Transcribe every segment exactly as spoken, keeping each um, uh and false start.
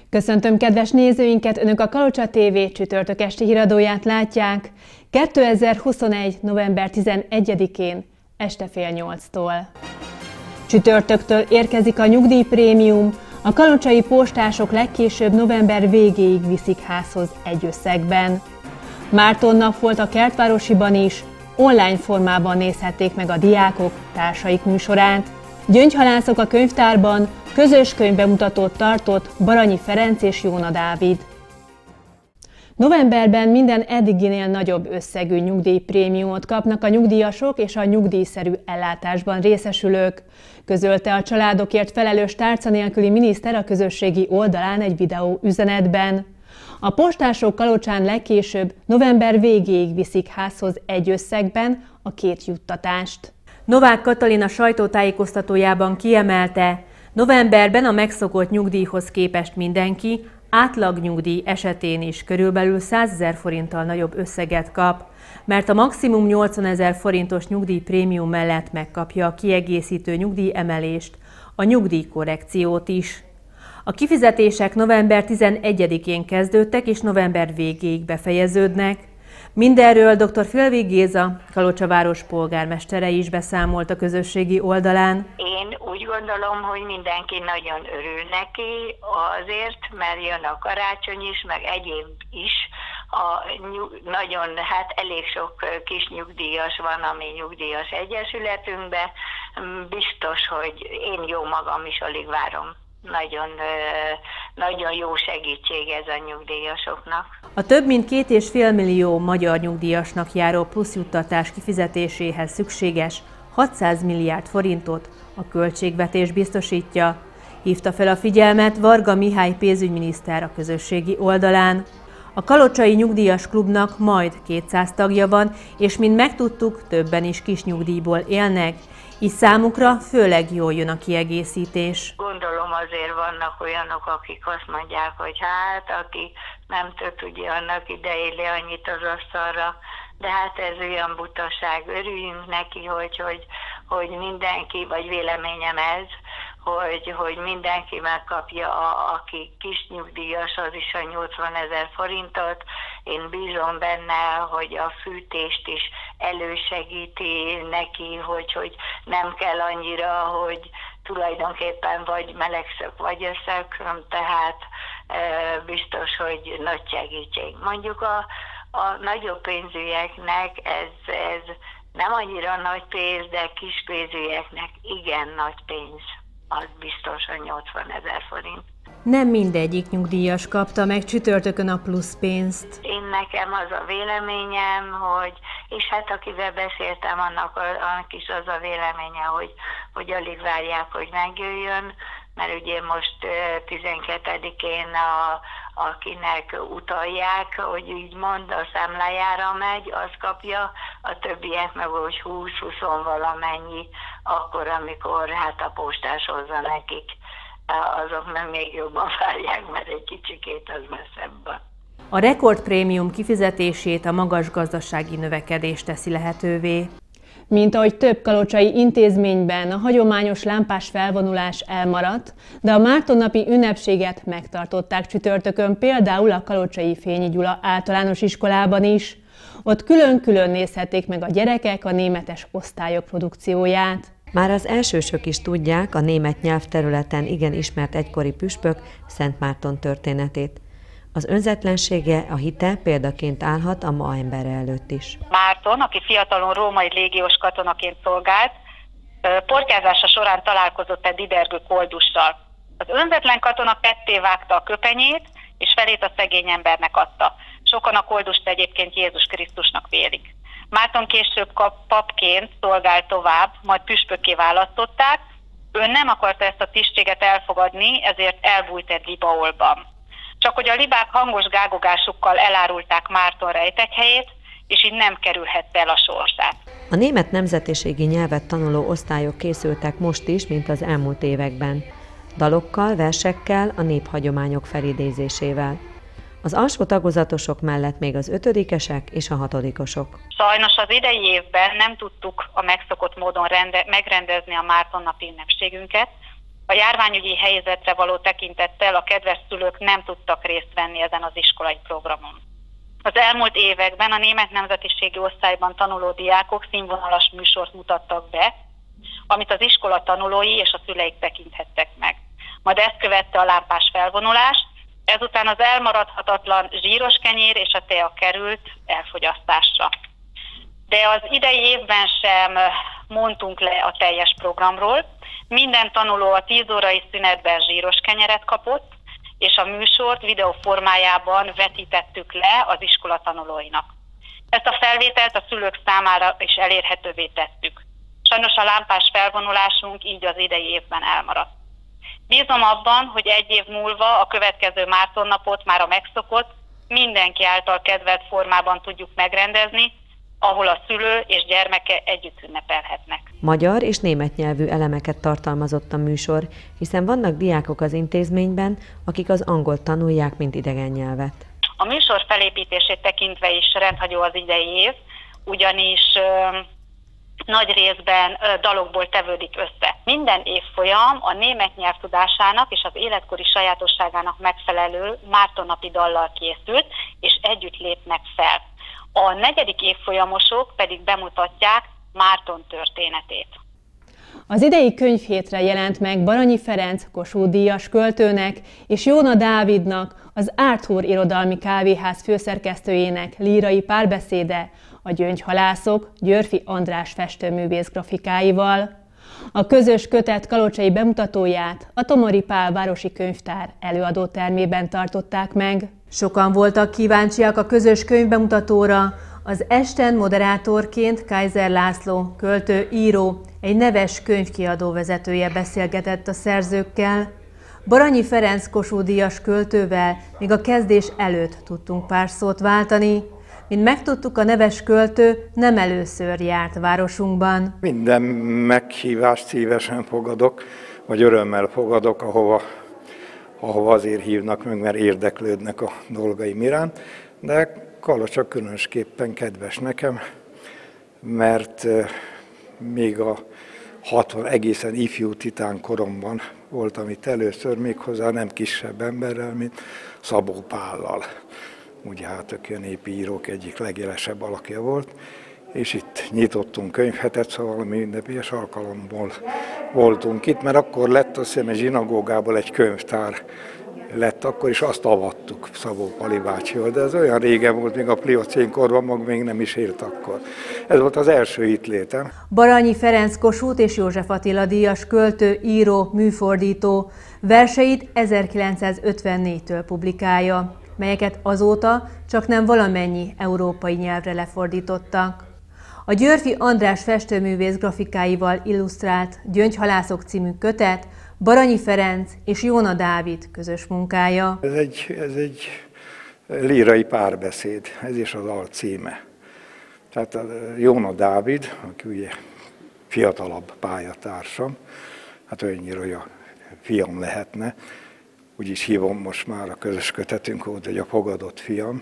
Köszöntöm kedves nézőinket, Önök a Kalocsa té vé csütörtök esti híradóját látják kétezer-huszonegy. november tizenegyedikén este fél nyolctól. Csütörtöktől érkezik a nyugdíjprémium, a kalocsai postások legkésőbb november végéig viszik házhoz egy összegben. Mártonnap volt a Kertvárossiban is, online formában nézhették meg a diákok társaik műsorát. Gyöngyhalászok a könyvtárban közös könyvbemutatót tartott Baranyi Ferenc és Jóna Dávid. Novemberben minden eddiginél nagyobb összegű nyugdíjprémiumot kapnak a nyugdíjasok és a nyugdíjszerű ellátásban részesülők, közölte a családokért felelős tárca nélküli miniszter a közösségi oldalán egy videó üzenetben. A postások Kalocsán legkésőbb november végéig viszik házhoz egy összegben a két juttatást. Novák Katalin sajtótájékoztatójában kiemelte, novemberben a megszokott nyugdíjhoz képest mindenki átlagnyugdíj esetén is körülbelül százezer forinttal nagyobb összeget kap, mert a maximum nyolcvanezer forintos nyugdíjprémium mellett megkapja a kiegészítő nyugdíjemelést, a nyugdíjkorrekciót is. A kifizetések november tizenegyedikén kezdődtek és november végéig befejeződnek. Mindenről dr. Filvig Géza, Kalocsa város polgármestere is beszámolt a közösségi oldalán. Én úgy gondolom, hogy mindenki nagyon örül neki azért, mert jön a karácsony is, meg egyéb is. A nyug, nagyon, hát elég sok kis nyugdíjas van a mi nyugdíjas egyesületünkben. Biztos, hogy én jó magam is alig várom. Nagyon, nagyon jó segítség ez a nyugdíjasoknak. A több mint két és fél millió magyar nyugdíjasnak járó pluszjuttatás kifizetéséhez szükséges hatszáz milliárd forintot a költségvetés biztosítja, hívta fel a figyelmet Varga Mihály pénzügyminiszter a közösségi oldalán. A Kalocsai Nyugdíjas Klubnak majd kétszáz tagja van, és mint megtudtuk, többen is kis nyugdíjból élnek, így számukra főleg jól jön a kiegészítés. Gondolom azért vannak olyanok, akik azt mondják, hogy hát, aki nem tudja annak idején annyit az asztalra, de hát ez olyan butaság, örüljünk neki, hogy, hogy, hogy mindenki, vagy véleményem ez, hogy, hogy mindenki megkapja, a, aki kis nyugdíjas, az is a nyolcvanezer forintot. Én bízom benne, hogy a fűtést is elősegíti neki, hogy, hogy nem kell annyira, hogy tulajdonképpen vagy melegszök, vagy eszök, tehát e, biztos, hogy nagy segítség. Mondjuk a, a nagyobb pénzűeknek ez, ez nem annyira nagy pénz, de kis pénzűeknek igen nagy pénz. Az biztos a nyolcvanezer forint. Nem mindegyik nyugdíjas kapta meg csütörtökön a plusz pénzt. Én nekem az a véleményem, hogy, és hát akivel beszéltem, annak, annak is az a véleménye, hogy, hogy alig várják, hogy megjöjjön, mert ugye most tizenkettedikén a, akinek utalják, hogy így mond, a számlájára megy, az kapja, a többiek meg úgy húsz-húsz valamennyi, akkor, amikor hát a postás hozza nekik, azok meg még jobban várják, mert egy kicsikét az messzebb van. A rekordprémium kifizetését a magas gazdasági növekedés teszi lehetővé. Mint ahogy több kalocsai intézményben a hagyományos lámpás felvonulás elmaradt, de a Mártonnapi ünnepséget megtartották csütörtökön például a Kalocsai Fényi Gyula általános iskolában is. Ott külön-külön nézhették meg a gyerekek a németes osztályok produkcióját. Már az elsősök is tudják a német nyelvterületen igen ismert egykori püspök Szent Márton történetét. Az önzetlensége, a hite példaként állhat a ma embere előtt is. Márton, aki fiatalon római légiós katonaként szolgált, portyázása során találkozott egy didergő koldussal. Az önzetlen katona ketté vágta a köpenyét, és felét a szegény embernek adta. Sokan a koldust egyébként Jézus Krisztusnak vélik. Márton később papként szolgált tovább, majd püspökké választották. Ő nem akarta ezt a tisztséget elfogadni, ezért elbújt egy libaolban. Csak hogy a libák hangos gágogásukkal elárulták Márton rejtekhelyét, és így nem kerülhette el a sorsát. A német nemzetiségi nyelvet tanuló osztályok készültek most is, mint az elmúlt években. Dalokkal, versekkel, a néphagyományok felidézésével. Az alsó tagozatosok mellett még az ötödikesek és a hatodikosok. Sajnos az idei évben nem tudtuk a megszokott módon rende- megrendezni a Márton napi ünnepségünket, A járványügyi helyzetre való tekintettel a kedves szülők nem tudtak részt venni ezen az iskolai programon. Az elmúlt években a német nemzetiségi osztályban tanuló diákok színvonalas műsort mutattak be, amit az iskola tanulói és a szüleik tekinthettek meg. Majd ezt követte a lámpás felvonulás, ezután az elmaradhatatlan zsíros kenyér és a tea került elfogyasztásra. De az idei évben sem mondtunk le a teljes programról. Minden tanuló a tíz órai szünetben zsíros kenyeret kapott, és a műsort videó formájában vetítettük le az iskola tanulóinak. Ezt a felvételt a szülők számára is elérhetővé tettük. Sajnos a lámpás felvonulásunk így az idei évben elmaradt. Bízom abban, hogy egy év múlva a következő Mártonnapot már a megszokott, mindenki által kedvelt formában tudjuk megrendezni, ahol a szülő és gyermeke együtt ünnepelhetnek. Magyar és német nyelvű elemeket tartalmazott a műsor, hiszen vannak diákok az intézményben, akik az angolt tanulják, mint idegen nyelvet. A műsor felépítését tekintve is rendhagyó az idei év, ugyanis ö, nagy részben ö, dalokból tevődik össze. Minden évfolyam a német nyelv tudásának és az életkori sajátosságának megfelelő Mártonnapi dallal készült, és együtt lépnek fel. A negyedik évfolyamosok pedig bemutatják Márton történetét. Az idei könyvhétre jelent meg Baranyi Ferenc Kossuth-díjas költőnek és Jóna Dávidnak, az Arthur Irodalmi Kávéház főszerkesztőjének lírai párbeszéde a Gyöngyhalászok Györfi András festőművész grafikáival. A közös kötet kalocsai bemutatóját a Tomori Pál városi könyvtár előadótermében tartották meg. Sokan voltak kíváncsiak a közös könyvbemutatóra. Az esten moderátorként Kaiser László, költő, író, egy neves könyvkiadó vezetője beszélgetett a szerzőkkel. Baranyi Ferenc Kossuth-díjas költővel még a kezdés előtt tudtunk pár szót váltani. Mint megtudtuk, a neves költő nem először járt városunkban. Minden meghívást szívesen fogadok, vagy örömmel fogadok, ahova, ahova azért hívnak meg, mert érdeklődnek a dolgaim iránt. De Kalocsa különösképpen kedves nekem, mert még a hatvan egészen ifjú titán koromban voltam itt először, méghozzá nem kisebb emberrel, mint Szabó Pállal. Ugye hát ők a népi írók egyik legjelesebb alakja volt, és itt nyitottunk könyvhetet, szóval mindennapos alkalomból voltunk itt, mert akkor lett azt hiszem, egy zsinagógából egy könyvtár lett, akkor is azt avattuk Szabó Pali bácsival, de ez olyan régen volt, még a pliocén korban, mag még nem is élt akkor. Ez volt az első itt létem. Baranyi Ferenc Kossuth és József Attila díjas költő, író, műfordító verseit ezerkilencszázötvennégytől publikálja, melyeket azóta csak nem valamennyi európai nyelvre lefordítottak. A Györfi András festőművész grafikáival illusztrált Gyöngyhalászok című kötet Baranyi Ferenc és Jóna Dávid közös munkája. Ez egy, ez egy lírai párbeszéd, ez is az alcíme. Tehát a Jóna Dávid, aki ugye fiatalabb pályatársam, hát olyannyira, hogy a fiam lehetne, úgyis hívom most már a közös kötetünk volt, hogy a fogadott fiam.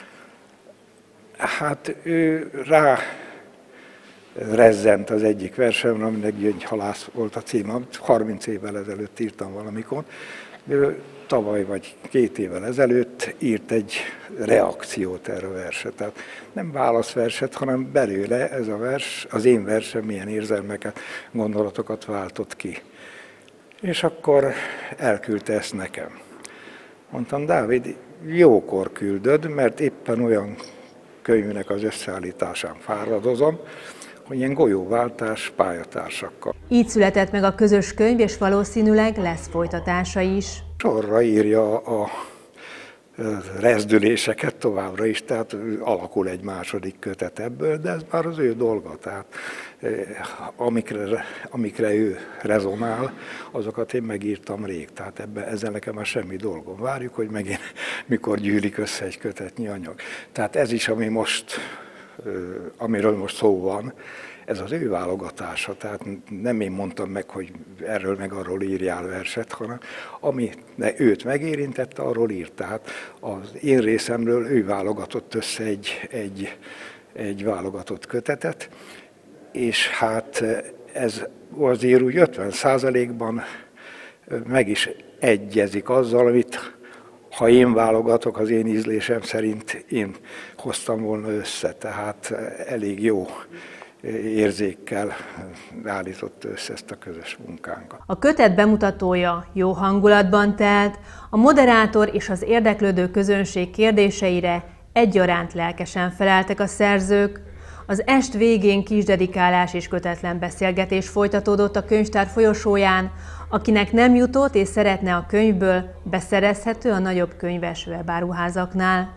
Hát ő rá rezzent az egyik versemre, aminek Gyöngyhalász volt a címe, harminc évvel ezelőtt írtam valamikor. Ő tavaly vagy két évvel ezelőtt írt egy reakciót erre a verset. Tehát nem válaszverset, hanem belőle ez a vers, az én versem milyen érzelmeket, gondolatokat váltott ki. És akkor elküldte ezt nekem. Mondtam, Dávid, jókor küldöd, mert éppen olyan könyvnek az összeállításán fáradozom, hogy ilyen golyóváltás pályatársakkal. Így született meg a közös könyv, és valószínűleg lesz folytatása is. Sorra írja a rezdüléseket továbbra is, tehát alakul egy második kötet ebből, de ez már az ő dolga, tehát amikre, amikre ő rezonál, azokat én megírtam rég, tehát ebben, ezzel nekem már semmi dolgom. Várjuk, hogy megint mikor gyűlik össze egy kötetnyi anyag. Tehát ez is, ami most, amiről most szó van, ez az ő válogatása, tehát nem én mondtam meg, hogy erről meg arról írjál verset, hanem ami őt megérintette, arról írt. Tehát az én részemről ő válogatott össze egy, egy, egy válogatott kötetet, és hát ez azért úgy ötven százalékban meg is egyezik azzal, amit ha én válogatok, az én ízlésem szerint én hoztam volna össze, tehát elég jó érzékkel állított össze ezt a közös munkánkat. A kötet bemutatója jó hangulatban telt, a moderátor és az érdeklődő közönség kérdéseire egyaránt lelkesen feleltek a szerzők. Az est végén kis dedikálás és kötetlen beszélgetés folytatódott a könyvtár folyosóján. Akinek nem jutott és szeretne a könyvből, beszerezhető a nagyobb könyves webáruházaknál.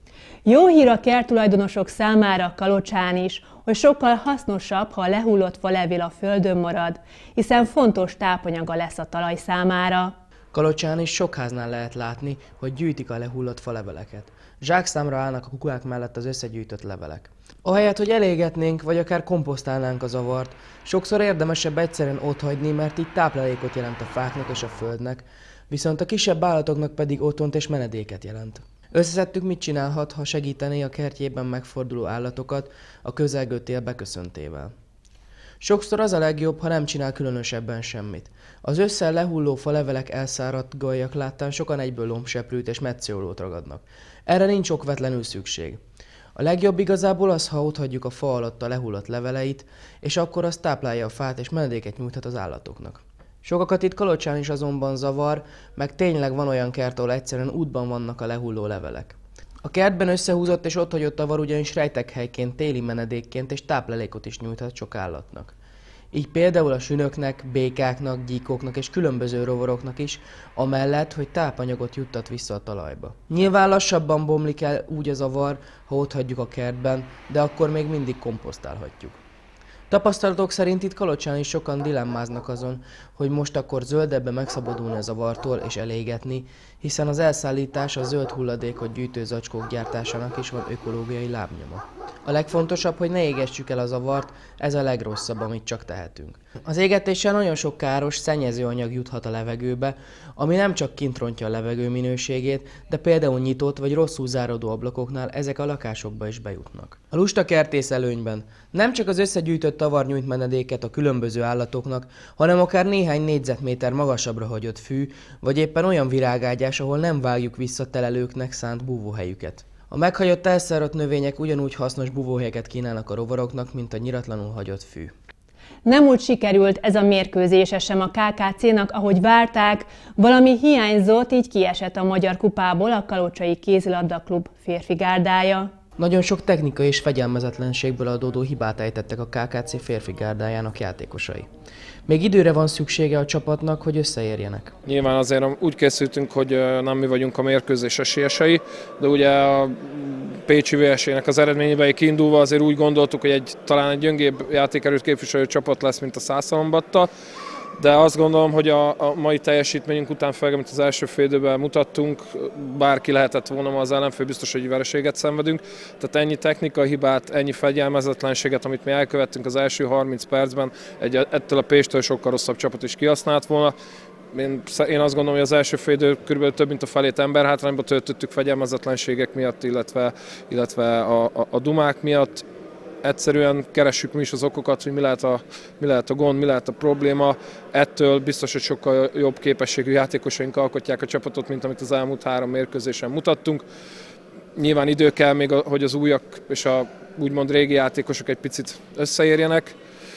Jó hír a kerttulajdonosok számára Kalocsán is, hogy sokkal hasznosabb, ha a lehullott falevél a földön marad, hiszen fontos tápanyaga lesz a talaj számára. Kalocsán is sok háznál lehet látni, hogy gyűjtik a lehullott faleveleket. Zsákszámra állnak a kukák mellett az összegyűjtött levelek. Ahelyett, hogy elégetnénk, vagy akár komposztálnánk a zavart, sokszor érdemesebb egyszerűen otthagyni, mert így táplálékot jelent a fáknak és a földnek, viszont a kisebb állatoknak pedig otthont és menedéket jelent. Összeszedtük, mit csinálhat, ha segítené a kertjében megforduló állatokat a közelgő tél beköszöntével. Sokszor az a legjobb, ha nem csinál különösebben semmit. Az ősszel lehulló falevelek elszáradt gajak láttán sokan egyből lombseprűt és metszőlót ragadnak. Erre nincs okvetlenül szükség. A legjobb igazából az, ha otthagyjuk a fa alatt a lehullott leveleit, és akkor az táplálja a fát és menedéket nyújthat az állatoknak. Sokakat itt Kalocsán is azonban zavar, meg tényleg van olyan kert, ahol egyszerűen útban vannak a lehulló levelek. A kertben összehúzott és otthagyott avar ugyanis rejtekhelyként, téli menedékként és táplálékot is nyújthat sok állatnak. Így például a sünöknek, békáknak, gyíkoknak és különböző rovaroknak is, amellett, hogy tápanyagot juttat vissza a talajba. Nyilván lassabban bomlik el úgy az avar, ha otthagyjuk a kertben, de akkor még mindig komposztálhatjuk. Tapasztalatok szerint itt Kalocsán is sokan dilemmáznak azon, hogy most akkor zöldebben megszabadulni az avartól és elégetni, hiszen az elszállítás a zöld hulladékot gyűjtő zacskók gyártásának is van ökológiai lábnyoma. A legfontosabb, hogy ne égessük el az avart, ez a legrosszabb, amit csak tehetünk. Az égetéssel nagyon sok káros, szennyező anyag juthat a levegőbe, ami nem csak kint rontja a levegő minőségét, de például nyitott vagy rosszul záródó ablakoknál ezek a lakásokba is bejutnak. A lusta kertész előnyben nem csak az összegyűjtött avar nyújt menedéket a különböző állatoknak, hanem akár néhány négyzetméter magasabbra hagyott fű, vagy éppen olyan virágágyás, ahol nem vágjuk vissza telelőknek szánt búvóhelyüket. A meghagyott elszáradt növények ugyanúgy hasznos búvóhelyeket kínálnak a rovaroknak, mint a nyiratlanul hagyott fű. Nem úgy sikerült ez a mérkőzése sem a ká ká cénak, ahogy várták, valami hiányzott, így kiesett a Magyar Kupából a Kalocsai Kézilabdaklub férfi gárdája. Nagyon sok technikai és fegyelmezetlenségből adódó hibát ejtettek a ká ká cé férfi gárdájának játékosai. Még időre van szüksége a csapatnak, hogy összeérjenek. Nyilván azért úgy készültünk, hogy nem mi vagyunk a mérkőzés esélyesei, de ugye a pécsi vé es-ének az eredményéből kiindulva azért úgy gondoltuk, hogy egy, talán egy gyöngébb játékerőt képviselő csapat lesz, mint a Szászalombatta. De azt gondolom, hogy a, a mai teljesítményünk után, főleg amit az első fél időben mutattunk, bárki lehetett volna ma az ellenfél, biztos, hogy vereséget szenvedünk. Tehát ennyi technikai hibát, ennyi fegyelmezetlenséget, amit mi elkövettünk az első harminc percben, egy, ettől a Pécstől sokkal rosszabb csapat is kihasznált volna. Én, én azt gondolom, hogy az első fél idő kb. Több mint a felét emberhátrányba töltöttük fegyelmezetlenségek miatt, illetve, illetve a, a, a dumák miatt. Egyszerűen keressük mi is az okokat, hogy mi lehet, a, mi lehet a gond, mi lehet a probléma. Ettől biztos, hogy sokkal jobb képességű játékosaink alkotják a csapatot, mint amit az elmúlt három mérkőzésen mutattunk. Nyilván idő kell még, hogy az újak és a úgymond régi játékosok egy picit összeérjenek.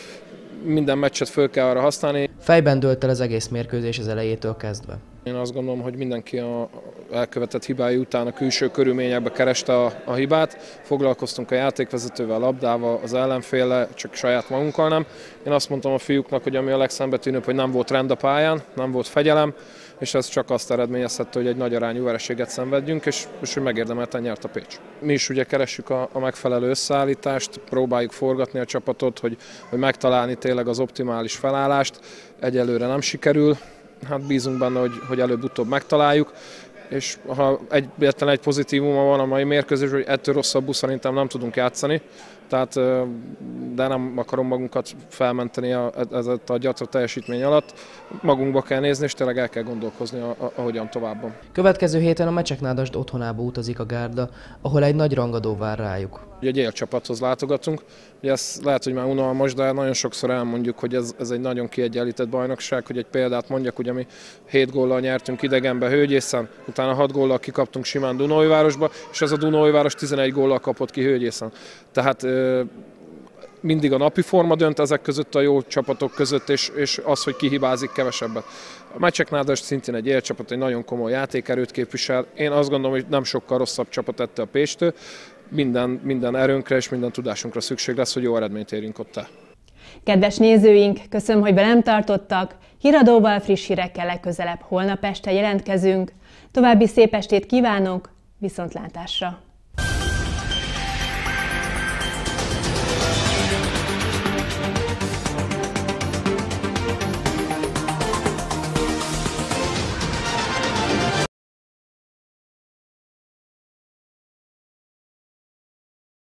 Minden meccset föl kell arra használni. Fejben dőlt el az egész mérkőzés az elejétől kezdve. Én azt gondolom, hogy mindenki a elkövetett hibái után a külső körülményekbe kereste a, a hibát. Foglalkoztunk a játékvezetővel, a labdával, az ellenféllel, csak saját magunkkal nem. Én azt mondtam a fiúknak, hogy ami a legszembetűnőbb, hogy nem volt rend a pályán, nem volt fegyelem, és ez csak azt eredményezhette, hogy egy nagy arányú vereséget szenvedjünk, és, és hogy megérdemelten nyert a Pécs. Mi is ugye keressük a, a megfelelő összeállítást, próbáljuk forgatni a csapatot, hogy, hogy megtalálni tényleg az optimális felállást. Egyelőre nem sikerül, hát bízunk benne, hogy, hogy előbb-utóbb megtaláljuk, és ha egyetlen egy pozitívuma van a mai mérkőzés, hogy ettől rosszabbul szerintem nem tudunk játszani. tehát, de nem akarom magunkat felmenteni a, ez a gyatra teljesítmény alatt. Magunkba kell nézni, és tényleg el kell gondolkozni, ahogyan tovább. Következő héten a Mecseknádasd otthonába utazik a gárda, ahol egy nagy rangadó vár rájuk. Ugye egy élcsapathoz látogatunk, ugye ez lehet, hogy már unalmas, de nagyon sokszor elmondjuk, hogy ez, ez egy nagyon kiegyenlített bajnokság, hogy egy példát mondjak, ugye mi hét góllal nyertünk idegenbe Hőgyészen, utána hat góllal kikaptunk simán Dunaújvárosba, és ez a Dunaújváros tizenegy góllal kapott ki Hőgyészen. Tehát mindig a napi forma dönt ezek között a jó csapatok között, és, és az, hogy ki hibázik kevesebbet. A Mecseknádasd szintén egy élcsapat, egy nagyon komoly játékerőt képvisel. Én azt gondolom, hogy nem sokkal rosszabb csapat ettől a Pécstől. Minden, minden erőnkre és minden tudásunkra szükség lesz, hogy jó eredményt érjünk ott el. Kedves nézőink, köszönöm, hogy velem tartottak. Híradóval, friss hírekkel legközelebb holnap este jelentkezünk. További szép estét kívánok, viszontlátásra!